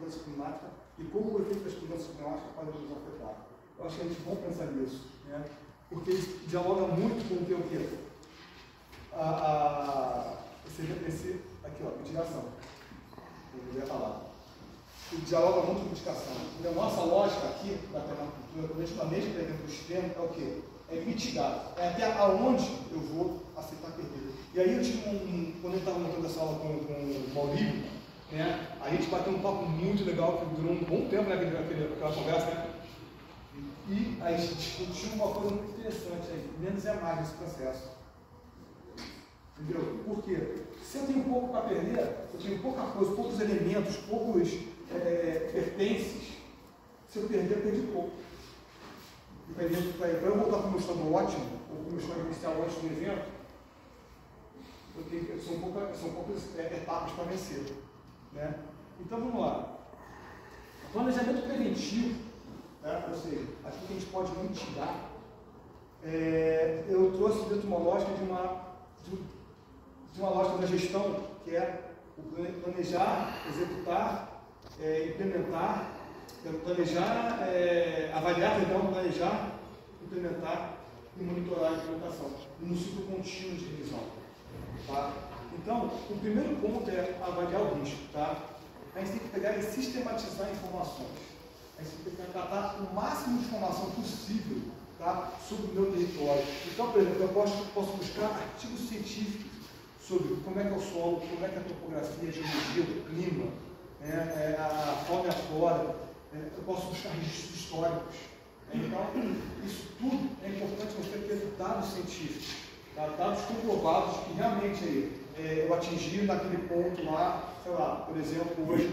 mudança climática e como o efeito das mudanças climáticas pode nos afetar. Eu acho que a gente pode pensar nisso, né? Porque isso dialoga muito com o que é o quê? Esse aqui, ó, mitigação. Eu ia falar. Ele dialoga muito com mitigação. Então, a nossa lógica aqui da permacultura, quando a gente planeja dentro do sistema, é o quê? É mitigar. É até aonde eu vou aceitar perder. E aí eu tive quando eu estava montando essa aula com o Maurício, né, a gente bateu um papo muito legal, que durou um bom tempo, né, aquela conversa, né? E a gente discutiu uma coisa muito interessante aí, menos é mais nesse processo. Entendeu? Por quê? Se eu tenho pouco para perder, eu tenho pouca coisa, poucos elementos, poucos pertences, se eu perder, eu perdi pouco. E para eu voltar para o meu estado ótimo, ou para o meu estado inicial antes do evento, são poucas etapas para vencer. Né? Então vamos lá. Planejamento preventivo, né? Ou seja, aquilo que a gente pode mitigar. Eu trouxe dentro de uma lógica de uma lógica da gestão, que é o planejar, executar, implementar, planejar, avaliar, perdão, planejar, implementar e monitorar a implementação, no ciclo contínuo de revisão. Tá? Então, o primeiro ponto é avaliar o risco. Tá? A gente tem que pegar e sistematizar informações. A gente tem que tratar o máximo de informação possível, tá, sobre o meu território. Então, por exemplo, eu posso buscar artigos científicos sobre como é que é o solo, como é que é a topografia, a geologia, o clima, a fauna e a flora. Eu posso buscar registros históricos. Então, isso tudo é importante você ter dados científicos, tá? Dados comprovados que realmente eu atingi naquele ponto lá, sei lá, por exemplo, hoje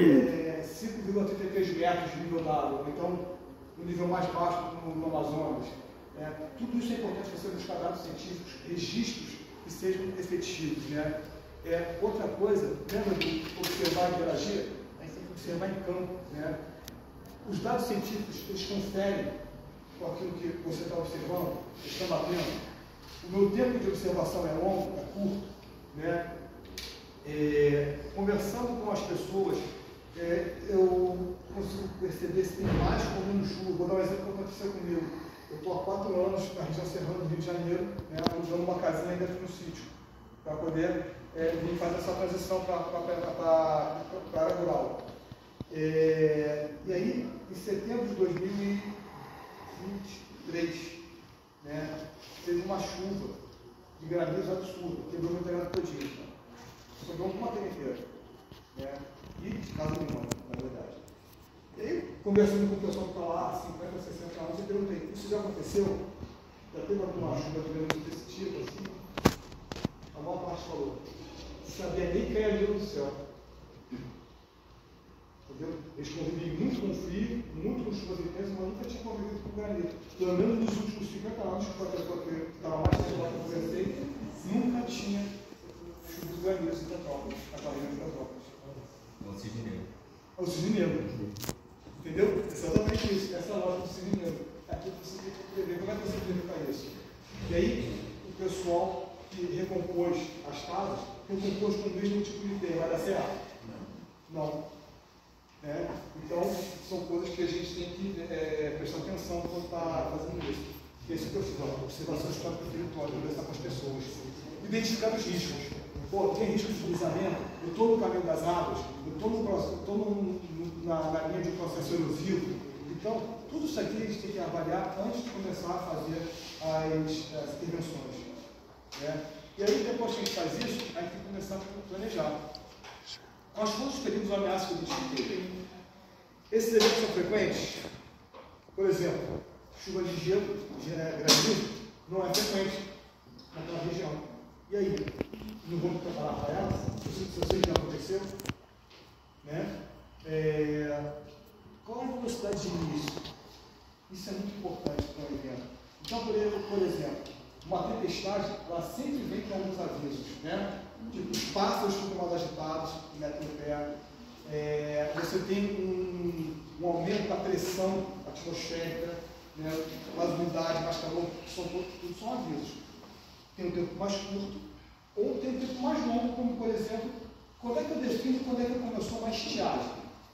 5,33 metros de nível d'água, então no nível mais baixo no Amazonas. Tudo isso é importante você buscar dados científicos, registros que sejam efetivos. Né? Outra coisa, lembra de observar e interagir? A gente tem que observar em campo. Né? Os dados científicos, eles conferem com aquilo que você está observando, estão batendo. O meu tempo de observação é longo, é curto. Né? Conversando com as pessoas, eu consigo perceber se tem mais ou menos chuva. Vou dar um exemplo que aconteceu comigo. Eu estou há 4 anos na região serrana do Rio de Janeiro, né, usando uma casinha dentro do sítio, para poder vir fazer essa transição para a área rural. E aí, em setembro de 2023, né, teve uma chuva de granizo absurda, quebrou meu telhado todinho. Né? Sobrou uma telha inteira. Né? E de casa nenhuma, na verdade. E aí, conversando com o pessoal que está lá, 50, 60 anos, eu perguntei, isso já aconteceu? Já teve alguma chuva de granizo desse tipo, assim? A maior parte falou, não sabia nem cair ali do céu. Entendeu? Eles conviviam muito com frio, muito com chuvas intensas, mas nunca tinham convivido com granizo. Pelo menos nos últimos 50 anos, que foi a pessoa que estava mais tempo lá que eu conversei, nunca tinha chuva de granizo em Petrópolis, na região de Petrópolis. É o cisne negro. É o cisne negro. Entendeu? Exatamente isso. Essa é a lógica do cisne negro. Aqui você tem que entender como é que você identifica isso. E aí, o pessoal que recompôs as casas, recompôs com o mesmo tipo de terra. Vai dar certo? Não. Então, são coisas que a gente tem que prestar atenção quando está fazendo isso. Esse é o que eu fiz, observação histórica do território, conversar com as pessoas. Identificar os riscos. Pô, tem risco de deslizamento? Eu estou no caminho das águas? Eu estou na linha de processo erosivo? Então, tudo isso aqui a gente tem que avaliar antes de começar a fazer as intervenções. Né? E aí, depois que a gente faz isso, a gente tem que começar a planejar. Quais foram os perigos ou ameaças que a gente tem? Esses eventos são frequentes? Por exemplo, chuva de gelo, granizo, não é frequente naquela região. E aí? Não vou me preparar para ela? Eu sei que já aconteceu. Né? Qual é a velocidade de início? Isso é muito importante para o evento. Então, por exemplo, uma tempestade, ela sempre vem com alguns avisos. Né? Tipo, os pássaros ficam mais agitados, metem o pé. Você tem um aumento da pressão atmosférica, né? Mais umidade, mais calor, tudo são avisos. Tem um tempo mais curto, ou tem um tempo mais longo, como por exemplo, quando é que eu defino quando é que começou uma estiagem?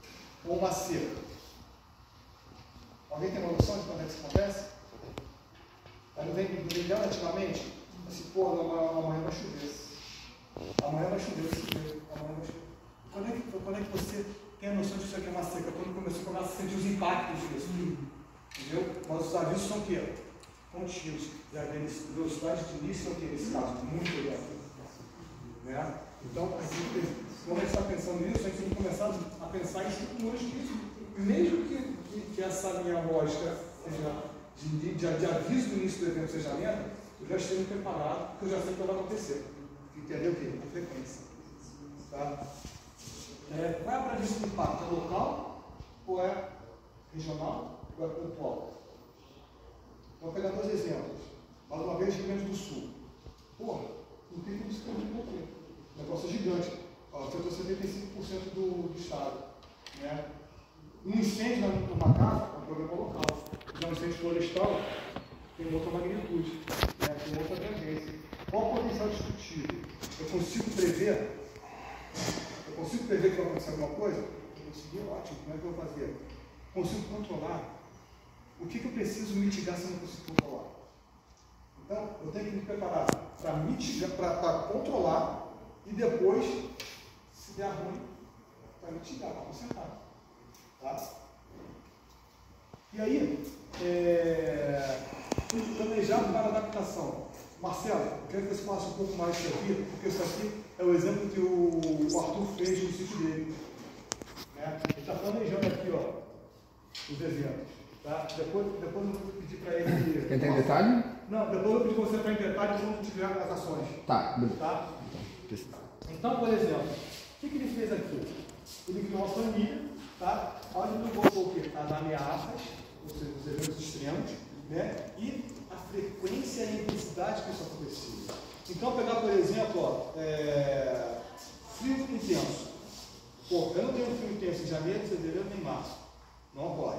ou uma seca. Alguém tem uma noção de quando é que isso acontece? Aí não vem antigamente, assim, pô, amanhã vai chover. Amanhã vai chover, amanhã vai chover. Quando é que você tem a noção disso aqui é uma seca? Quando começa a sentir os impactos disso. Entendeu? Mas os avisos são o quê? Contínuos. E a velocidade de início é o quê? Nesse caso, muito lento. Né? Então, quando a gente está pensando nisso, a gente tem que começar a pensar em estruturas que, mesmo que essa minha lógica seja de aviso do início do evento seja lenta, eu já esteja preparado, porque eu já sei o que vai acontecer. Entendeu o quê? A frequência. Tá? Qual é a previsão do impacto? É local ou é regional ou é pontual? Vou pegar 2 exemplos. Mais uma vez, Rio Grande do Sul. Porra, não tem como se ter. O negócio é gigante. Afetou 75% do estado. Né? Um incêndio numa casa é um problema local. Já um incêndio florestal tem outra magnitude, né? Tem outra abrangência. Qual o potencial destrutivo? Eu consigo prever? Eu consigo prever que vai acontecer alguma coisa? Eu consegui, ótimo. Como é que eu vou fazer? Consigo controlar? O que eu preciso mitigar se eu não consigo controlar? Então, eu tenho que me preparar para mitigar, para controlar e depois, se der ruim, para mitigar, para consertar. Tá? E aí, planejado para adaptação. Marcelo, eu quero que você faça um pouco mais disso aqui, porque isso aqui é o exemplo que o Arthur fez no sítio dele. Né? Ele está planejando aqui, ó, os eventos. Tá? Depois eu vou pedir para ele... Quer entrar em detalhe? Não, depois eu vou pedir para você entrar em detalhe quando tiver as ações. Tá, beleza. Tá? Então, por exemplo, o que ele fez aqui? Ele criou uma planilha, tá? Onde ele botou o quê? As ameaças, ou seja, os eventos extremos, né? E a frequência e a intensidade que isso acontecia. Então, pegar, por exemplo, ó, frio intenso. Pô, eu não tenho frio intenso em janeiro, fevereiro nem março. Não ocorre.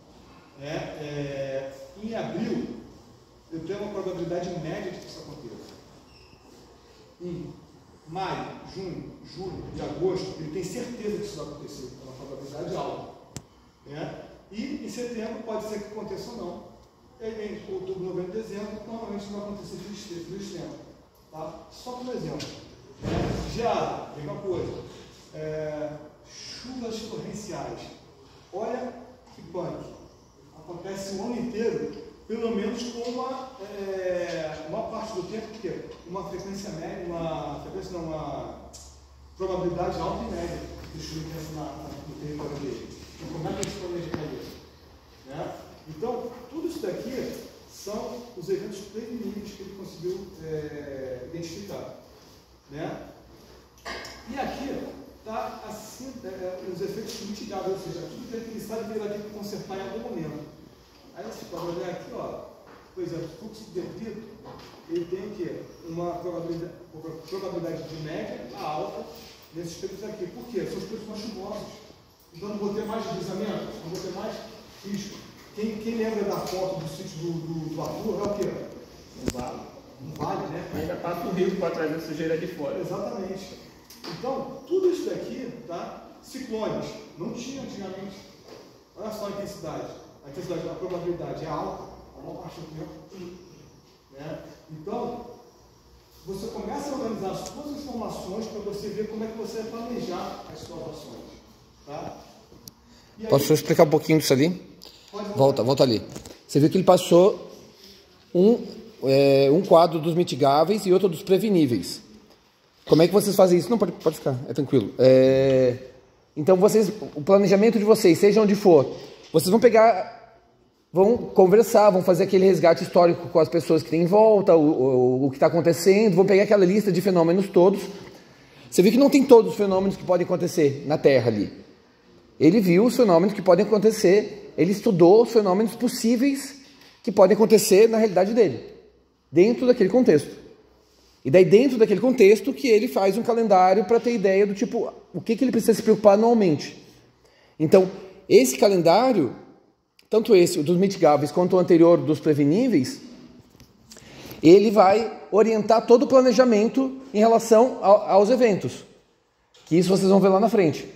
Em abril, eu tenho uma probabilidade média de que isso aconteça. Em maio, junho, julho e agosto, ele tem certeza que isso vai acontecer. É uma probabilidade alta. Né? E em setembro pode ser que aconteça ou não. E aí, em outubro, novembro e dezembro, normalmente não vai acontecer frio extremo. Tá? Só como exemplo. Geada, mesma coisa. Chuvas torrenciais. Olha que punk. Acontece o ano inteiro, pelo menos com uma parte do tempo, que é uma frequência média, uma probabilidade alta e média de chuva intensa no território dele. Então, como é que a gente planeja isso? Né? Então, tudo isso daqui são os eventos preveníveis que ele conseguiu identificar. Né? E aqui está assim, os efeitos mitigáveis, ou seja, tudo que ele sabe que ele vai ter que consertar em algum momento. Aí você pode olhar aqui, ó, por exemplo, o fluxo de débito, ele tem o quê? Uma probabilidade de média a alta nesses períodos aqui. Por quê? São os períodos mais chuvosos. Então não vou ter mais deslizamento, não vou ter mais risco. Quem lembra da foto do sítio do Arthur, é o quê? Um vale. Um vale, né? Ainda passa o rio para trazer sujeira de fora. Exatamente. Então, tudo isso daqui, tá? Ciclones, não tinha antigamente. Olha só a intensidade. A probabilidade é alta, a maior parte do tempo. Né? Então, você começa a organizar as suas informações para você ver como é que você vai planejar as suas ações. Tá? E aí, Posso explicar um pouquinho disso ali? Volta ali. Você viu que ele passou um quadro dos mitigáveis e outro dos preveníveis. Como é que vocês fazem isso? Não, pode ficar, é tranquilo. Então, o planejamento de vocês, seja onde for, vocês vão conversar, vão fazer aquele resgate histórico com as pessoas que têm em volta, o que está acontecendo, vão pegar aquela lista de fenômenos todos. Você viu que não tem todos os fenômenos que podem acontecer na Terra ali. Ele viu os fenômenos que podem acontecer, ele estudou os fenômenos possíveis que podem acontecer na realidade dele, dentro daquele contexto. E daí, dentro daquele contexto, que ele faz um calendário para ter ideia do tipo, o que ele precisa se preocupar anualmente. Então, esse calendário, tanto esse, o dos mitigáveis, quanto o anterior dos preveníveis, ele vai orientar todo o planejamento em relação aos eventos. Que isso vocês vão ver lá na frente.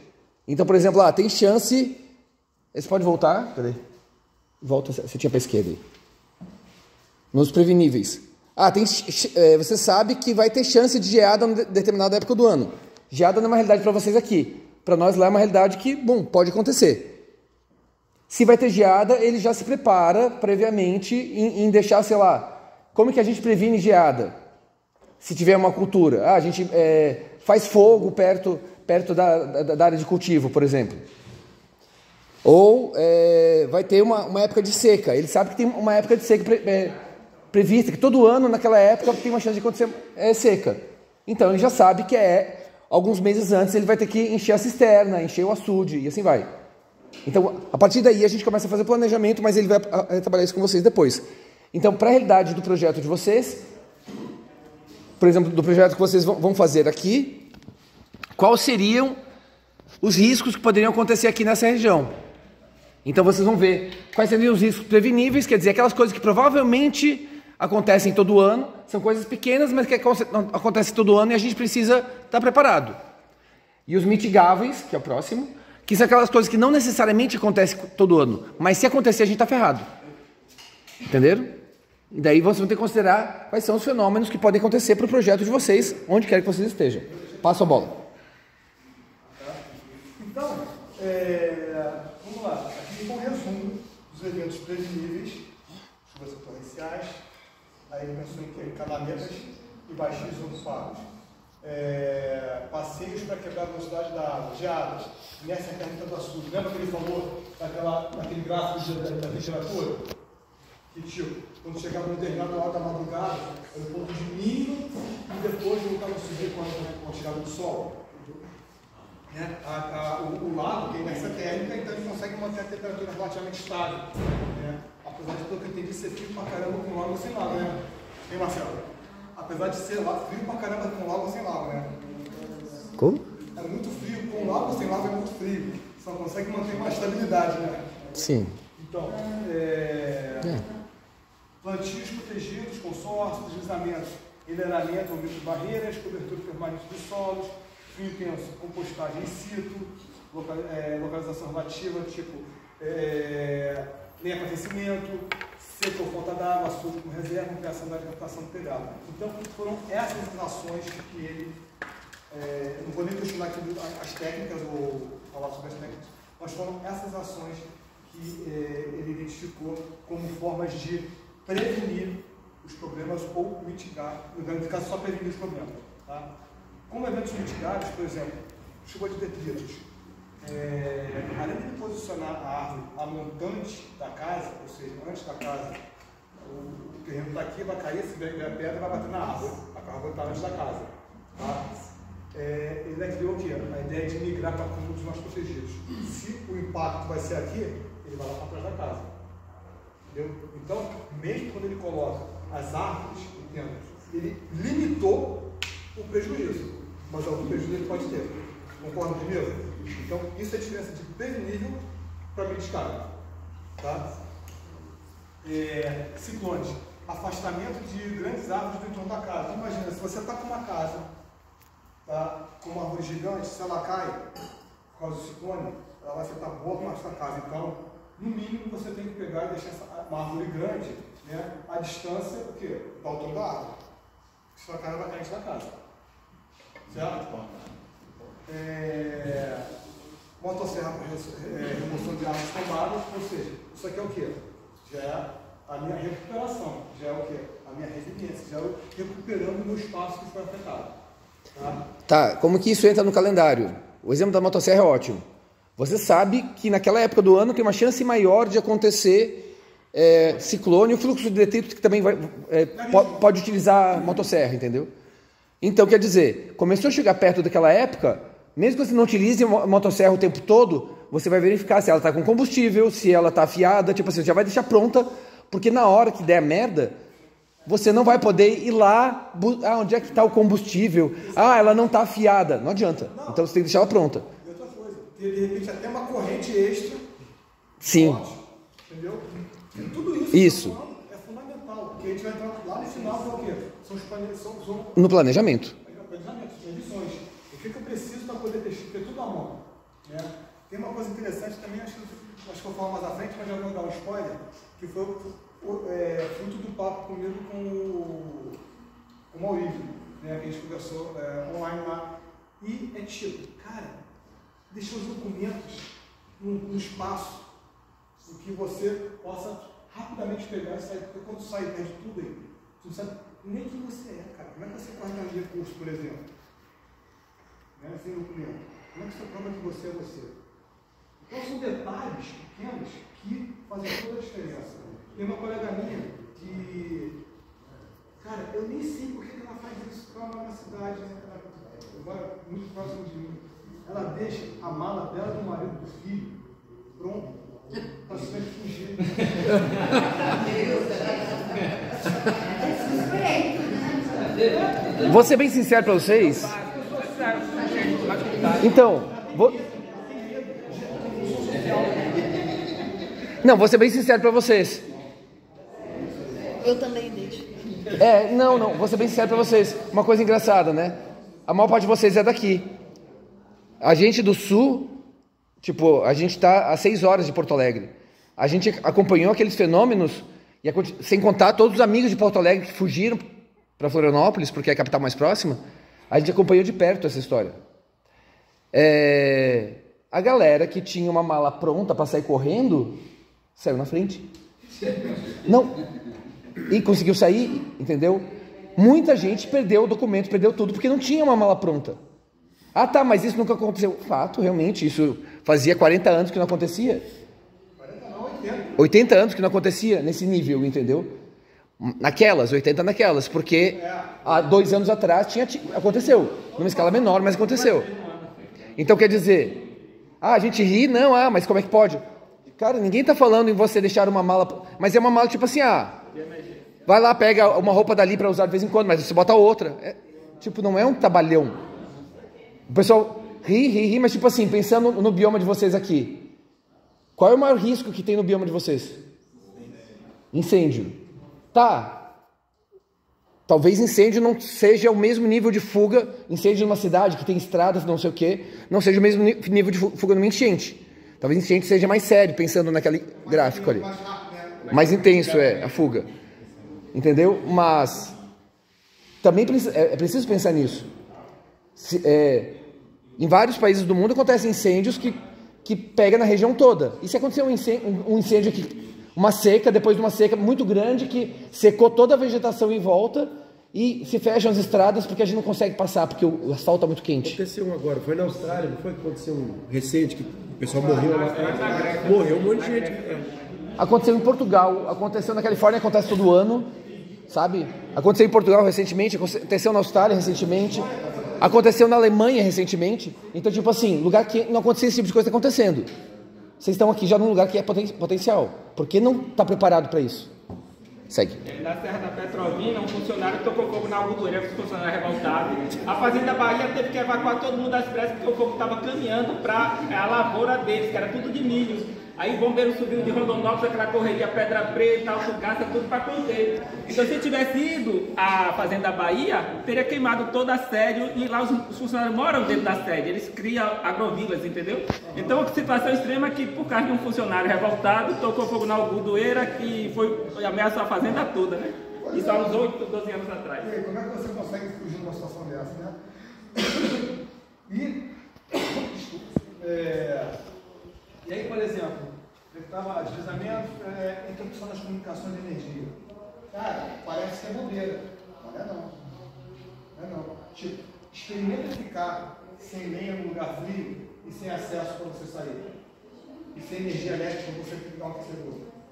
Então, por exemplo, tem chance... Você pode voltar? Cadê? Volta, você tinha para a esquerda aí. Nos preveníveis. Você sabe que vai ter chance de geada em determinada época do ano. Geada não é uma realidade para vocês aqui. Para nós lá é uma realidade que, pode acontecer. Se vai ter geada, ele já se prepara previamente em deixar, sei lá, como que a gente previne geada? Se tiver uma cultura. A gente faz fogo perto da área de cultivo, por exemplo. Ou vai ter uma época de seca. Ele sabe que tem uma época de seca prevista, que todo ano, naquela época, tem uma chance de acontecer seca. Então, ele já sabe que alguns meses antes, ele vai ter que encher a cisterna, encher o açude, e assim vai. Então, a partir daí, a gente começa a fazer planejamento, mas ele vai trabalhar isso com vocês depois. Então, para a realidade do projeto de vocês, por exemplo, do projeto que vocês vão fazer aqui, quais seriam os riscos que poderiam acontecer aqui nessa região? Então, vocês vão ver quais seriam os riscos preveníveis, quer dizer, aquelas coisas que provavelmente acontecem todo ano, são coisas pequenas, mas que acontecem todo ano e a gente precisa estar preparado. E os mitigáveis, que é o próximo, que são aquelas coisas que não necessariamente acontecem todo ano, mas se acontecer a gente está ferrado. Entenderam? E daí vocês vão ter que considerar quais são os fenômenos que podem acontecer para o projeto de vocês, onde quer que vocês estejam. Passo a bola. Então, vamos lá. Aqui um resumo dos eventos preveníveis, chuvas torrenciais, aí pensou em calamentas e baixíssimos faros. Passeios para quebrar a velocidade da água, geadas, inércia térmica do açude. Lembra que ele falou daquele gráfico da temperatura? Que tipo, quando chegava no determinado lado da madrugada, era o ponto de mínimo e depois voltava a subir com a chegada do sol. O lago tem inércia térmica, então ele consegue manter a temperatura relativamente estável. Apesar de, pelo que eu entendi, ser frio pra caramba com lago sem lago, né? Hein, Marcelo? Apesar de ser frio pra caramba com lago sem lago, né? Como? É muito frio, com lago sem lago é muito frio. Só consegue manter uma estabilidade, né? Sim. Então, plantios protegidos, consórcios, deslizamentos, enleiramento, aumento de barreiras, cobertura permanente dos solos, frio intenso, compostagem in situ, localização relativa, tipo nem apodrecimento, seca ou falta d'água, açude com reserva, ampliação da alimentação do telhado. Então, foram essas ações que ele, não vou nem questionar aqui as técnicas ou falar sobre as técnicas, mas foram essas ações que ele identificou como formas de prevenir os problemas ou mitigar, no caso só prevenir os problemas. Tá? Como eventos mitigados, por exemplo, chuva de detritos. Além de posicionar a árvore a montante da casa, ou seja, antes da casa, o terreno está aqui, vai cair, se vier a pedra, vai bater na árvore. A árvore está antes da casa. Tá? Ele criou o quê? A ideia de migrar para cômodos mais protegidos. Se o impacto vai ser aqui, ele vai lá para trás da casa. Entendeu? Então, mesmo quando ele coloca as árvores, ele limitou o prejuízo, mas algum prejuízo ele pode ter. Concorda comigo? Então, isso é a diferença de prevenível para mitigável. Tá? Ciclones. Afastamento de grandes árvores do entorno da casa. Então, imagina, se você está com uma casa, tá, com uma árvore gigante, se ela cai por causa do ciclone, ela vai afetar boa parte da casa. Então, no mínimo, você tem que pegar e deixar uma árvore grande, né, à distância do quê? Da altura da árvore. Se a cara vai cair da casa. Certo? Motosserra para remoção de árvores tombadas, ou seja, isso aqui é o quê? Já é a minha recuperação, já é o quê? A minha resiliência, já é eu recuperando o meu espaço que foi afetado. Tá, como que isso entra no calendário? O exemplo da motosserra é ótimo. Você sabe que naquela época do ano tem uma chance maior de acontecer ciclone, o fluxo de detritos que também pode utilizar motosserra, entendeu? Então, quer dizer, começou a chegar perto daquela época, mesmo que você não utilize a motosserra o tempo todo, você vai verificar se ela está com combustível, se ela está afiada, tipo assim, já vai deixar pronta, porque na hora que der merda, você não vai poder ir lá, onde é que está o combustível? Ela não está afiada, não adianta. Então você tem que deixar ela pronta. E outra coisa, de repente até uma corrente extra. Sim. Forte, entendeu? E tudo isso é fundamental, porque a gente vai entrar lá no final, que é o quê? São os no planejamento. Previsões. O que eu preciso para poder ter tudo à mão? Né? Tem uma coisa interessante também, acho que eu vou falar mais à frente, mas já vou dar um spoiler, que foi fruto do papo comigo com o Maurício, né, que a gente conversou online lá. E é tipo, cara, deixa os documentos num espaço em que você possa rapidamente pegar e sair, porque quando sai e perde tudo aí, tu não sabe nem quem você é, cara. Como é que você faz um recurso, por exemplo? Né? Sem documento. Como é que você prova que você é você? Então são detalhes pequenos que fazem toda a diferença. Tem uma colega minha que, cara, eu nem sei por que ela faz isso, porque ela mora na cidade, né? Ela mora muito próximo de mim. Ela deixa a mala dela do marido do filho pronto para se fugir. Vou ser bem sincero para vocês. Então, não, vou ser bem sincero para vocês. Eu também deixo. Não, vou ser bem sincero para vocês. Uma coisa engraçada, né? A maior parte de vocês é daqui. A gente do Sul, tipo, a gente está a 6 horas de Porto Alegre. A gente acompanhou aqueles fenômenos, sem contar todos os amigos de Porto Alegre que fugiram para Florianópolis, porque é a capital mais próxima. A gente acompanhou de perto essa história. A galera que tinha uma mala pronta para sair correndo, saiu na frente. Não. E conseguiu sair, entendeu? Muita gente perdeu o documento, perdeu tudo, porque não tinha uma mala pronta. Ah, tá, mas isso nunca aconteceu. Fato, realmente, isso fazia 40 anos que não acontecia. 40 não, 80. 80 anos que não acontecia nesse nível, entendeu? Naquelas, 80 naquelas, porque há 2 anos atrás aconteceu. Numa escala menor, mas aconteceu. Então, quer dizer, a gente ri, não, mas como é que pode? Cara, ninguém tá falando em você deixar uma mala, mas é uma mala tipo assim, vai lá, pega uma roupa dali para usar de vez em quando, mas você bota outra. Tipo, não é um trabalhão. O pessoal ri, mas tipo assim, pensando no bioma de vocês aqui. Qual é o maior risco que tem no bioma de vocês? Incêndio. Tá. Talvez incêndio não seja o mesmo nível de fuga, incêndio numa cidade que tem estradas, não sei o quê, não seja o mesmo nível de fuga numa enchente. Talvez enchente seja mais sério, pensando naquele gráfico ali. Mais intenso a fuga. Entendeu? Mas também é preciso pensar nisso. Em vários países do mundo acontecem incêndios que pega na região toda. E se acontecer um incêndio aqui, uma seca, depois de uma seca muito grande que secou toda a vegetação em volta e se fecham as estradas porque a gente não consegue passar, porque o asfalto está muito quente. Aconteceu um agora, foi na Austrália, não foi que aconteceu um recente, que o pessoal morreu lá. Morreu um monte de gente. Aconteceu em Portugal, aconteceu na Califórnia, acontece todo ano, sabe? Aconteceu em Portugal recentemente, aconteceu na Austrália recentemente, aconteceu na Alemanha recentemente. Então, tipo assim, lugar que não acontecia esse tipo de coisa está acontecendo. Vocês estão aqui já num lugar que é potencial. Por que não está preparado para isso? Segue. Na Serra da Petrovina, um funcionário tocou fogo na algodoeira, os funcionários revoltados. A Fazenda Bahia teve que evacuar todo mundo das pressas porque o fogo estava caminhando para a lavoura deles, que era tudo de milho. Aí o bombeiro subiu de Rondonópolis, aquela correria Pedra Preta, Alto-Gasta, tudo para conter. Então, se tivesse ido à Fazenda Bahia, teria queimado toda a sede e lá os funcionários moram dentro da sede, eles criam agrovilas, entendeu? Então, a situação extrema é que, por causa de um funcionário revoltado, tocou fogo na algodoeira que ameaçou a fazenda toda, né? Isso há uns 8, 12 anos atrás. E aí, como é que você consegue fugir de uma situação dessa, né? E aí, por exemplo, estava deslizamento, interrupção das comunicações de energia. Cara, parece que é bobeira, mas não é não. Não é não. Tipo, experimenta ficar sem lenha no lugar frio e sem acesso para você sair. E sem energia elétrica para você ligar um aquecedor.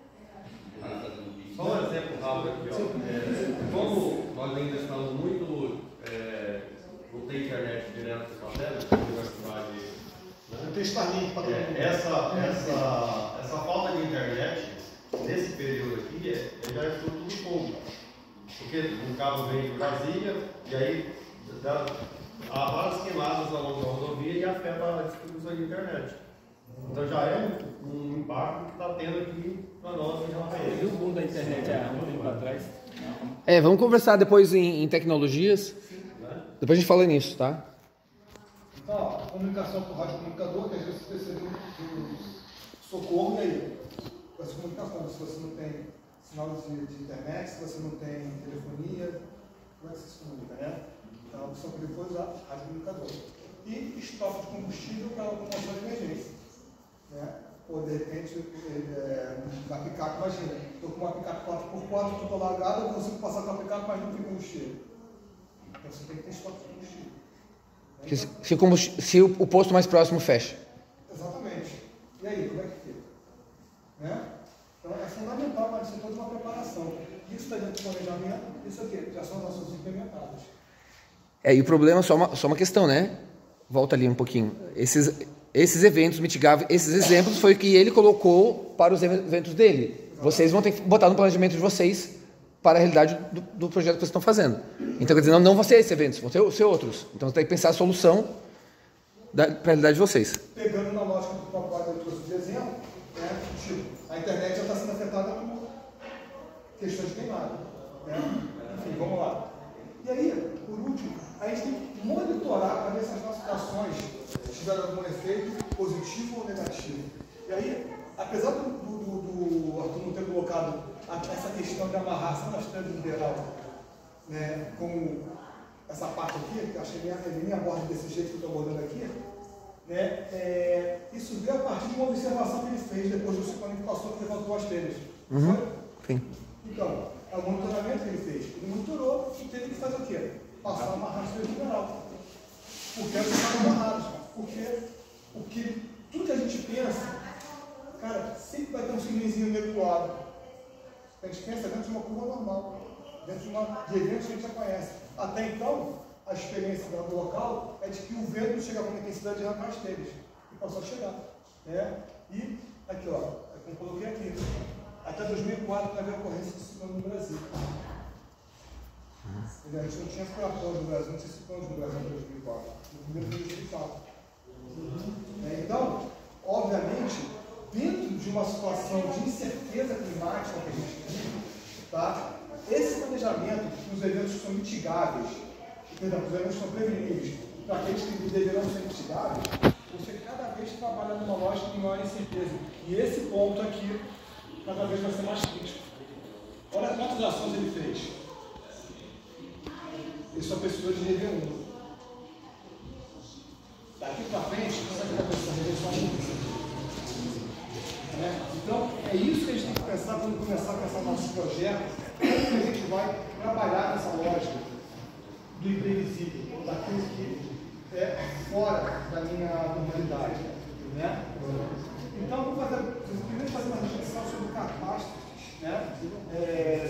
Só um exemplo rápido aqui, ó. Como nós ainda estamos muito, não tem internet direto para a satélite, a universidade. Não tem Starlink para todo mundo. Essa falta de internet, nesse período aqui, já é fruto do fogo. Porque um cabo vem de Brasília e aí há várias queimadas ao longo da rodovia e afeta a distribuição de internet. Então já é um impacto que está tendo aqui para nós em relação a E o boom da internet há um tempo atrás? Vamos conversar depois em tecnologias. Depois a gente fala nisso, tá? Então, ó, comunicação por rádio comunicador, que às vezes você precisa de socorro, e aí? Essa comunicação, se você não tem sinal de internet, se você não tem telefonia, como é que você se comunica, né? Então, a opção que ele foi usar rádio comunicador. E estoque de combustível para locomoção de emergência. Né? Ou de repente, uma picape, imagina, estou com uma picape 4x4, estou largado, eu consigo passar com a picape, mas não tem combustível. Então você tem que ter estoque de combustível. Se o posto mais próximo fecha. Exatamente. E aí, como é que fica? Né? Então é fundamental para isso toda uma preparação. Isso está dentro do planejamento, isso aqui já são as ações implementadas. E o problema é só uma questão, né? Volta ali um pouquinho. Esses eventos mitigáveis, esses exemplos foi o que ele colocou para os eventos dele. Vocês vão ter que botar no planejamento de vocês para a realidade do projeto que vocês estão fazendo. Então, quer dizer, não vão ser esses eventos, vão ser outros. Então, você tem que pensar a solução para a realidade de vocês. Pegando na lógica do papai que eu trouxe de exemplo, né? Tipo, a internet já está sendo afetada por questões de queimada. Né? Enfim, vamos lá. E aí, por último, a gente tem que monitorar para ver se as nossas ações tiveram algum efeito positivo ou negativo. E aí, apesar do Arthur não ter colocado essa questão de amarração das trans liberal, né, como essa parte aqui, que eu acho que ele nem aborda desse jeito que eu estou abordando aqui, né, isso veio a partir de uma observação que ele fez depois do ciclone que passou, que levantou as telhas. Sim. Então, é o monitoramento que ele fez. Ele monitorou e teve que fazer o quê? Passar a amarrar as liberal. Porque eles estavam amarrados. Porque tudo que a gente pensa, cara, sempre vai ter um signozinho meio pro lado. A gente pensa dentro de uma curva normal, dentro de eventos que a gente já conhece. Até então, a experiência do local é de que o vento chegava com intensidade de arrancar as telhas. E passou a chegar. Né? E, aqui ó, eu coloquei aqui. Até 2004 teve a ocorrência de ciclone no Brasil. A gente não tinha furacões no Brasil, não tinha ciclones no Brasil em 2004. No primeiro foi em 2004. Então, obviamente, dentro de uma situação de incerteza climática que a gente vive, tá? Esse planejamento, os eventos são mitigáveis, perdão, os eventos são preveníveis, para aqueles que deverão ser mitigáveis, você cada vez trabalha numa lógica de maior incerteza. E esse ponto aqui, cada vez vai ser mais crítico. Olha quantas ações ele fez. Ele só precisou de nível 1. Daqui para frente, você vai precisar de nível 1. Né? Então, é isso que a gente tem que pensar quando começar a pensar no nosso projeto, como que a gente vai trabalhar nessa lógica do imprevisível, daquilo que é fora da minha normalidade. Né? Então, vou primeiro fazer uma reflexão sobre catástrofes, né?